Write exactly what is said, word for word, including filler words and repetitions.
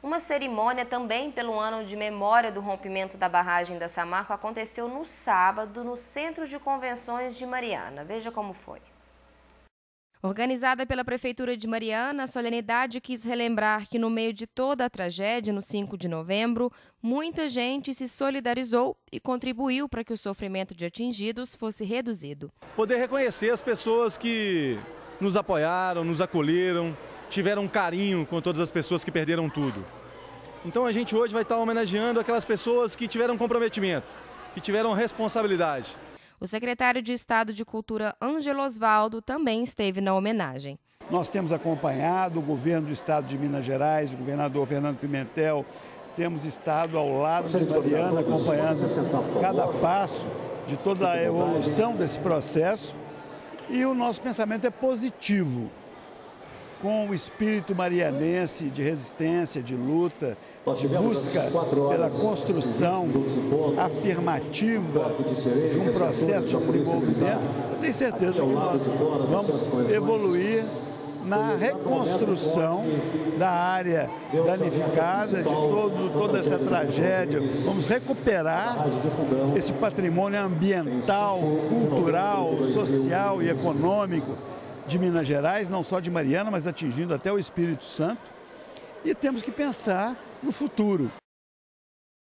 Uma cerimônia também pelo ano de memória do rompimento da barragem da Samarco aconteceu no sábado no Centro de Convenções de Mariana. Veja como foi. Organizada pela Prefeitura de Mariana, a solenidade quis relembrar que no meio de toda a tragédia, no cinco de novembro, muita gente se solidarizou e contribuiu para que o sofrimento de atingidos fosse reduzido. Poder reconhecer as pessoas que nos apoiaram, nos acolheram, tiveram um carinho com todas as pessoas que perderam tudo. Então a gente hoje vai estar homenageando aquelas pessoas que tiveram comprometimento, que tiveram responsabilidade. O secretário de Estado de Cultura, Ângelo Osvaldo, também esteve na homenagem. Nós temos acompanhado o governo do Estado de Minas Gerais, o governador Fernando Pimentel, temos estado ao lado de Mariana, acompanhando cada passo de toda a evolução desse processo. E o nosso pensamento é positivo, com o espírito marianense de resistência, de luta, de busca pela construção afirmativa de um processo de desenvolvimento. Eu tenho certeza que nós vamos evoluir na reconstrução da área danificada, de todo, toda essa tragédia. Vamos recuperar esse patrimônio ambiental, cultural, social e econômico de Minas Gerais, não só de Mariana, mas atingindo até o Espírito Santo. E temos que pensar no futuro.